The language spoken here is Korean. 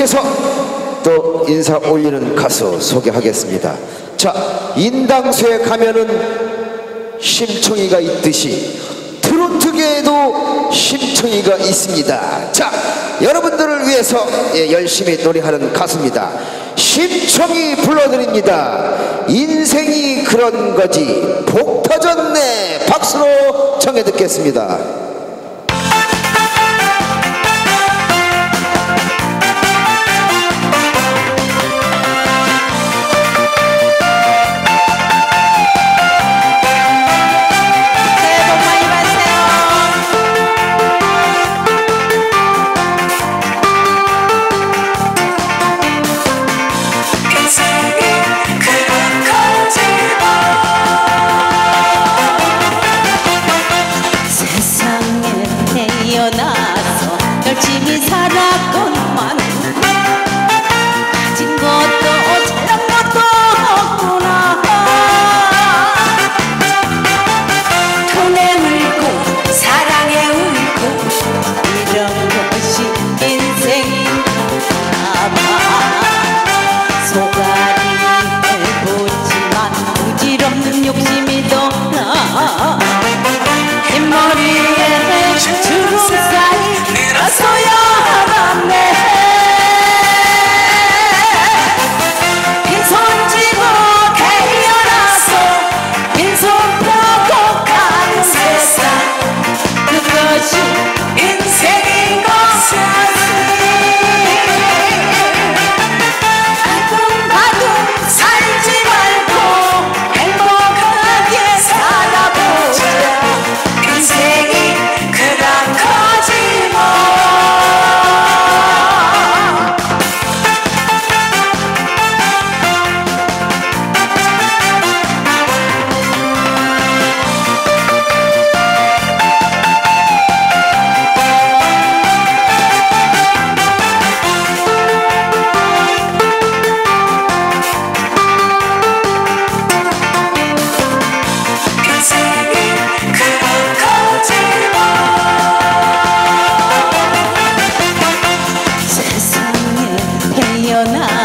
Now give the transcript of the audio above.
그래서 또 인사 올리는 가수 소개하겠습니다. 자, 인당수에 가면은 심청이가 있듯이 트로트계에도 심청이가 있습니다. 자, 여러분들을 위해서 열심히 노래하는 가수입니다. 심청이 불러드립니다. 인생이 그런 거지 복 터졌네. 박수로 청해 듣겠습니다. 태어나서 열심히 살았건만 가진 것도 잘난 것도 없구나. 돈에 울고 사랑에 울고 이런 것이 인생인가 봐. 소가리를 보지만 부질없는 욕심이 더 나. 흰머리에 주름살이 늘어서야 알았네. 빈손 쥐고 태어나서 빈손 펴고 가는 세상, 그것이 인생인 것이지. 아둥바둥 살지 말고 행복하게 살아보자. 인생이 그런 거지 뭐. 인생이 그런 거지 뭐. 세상에 태어나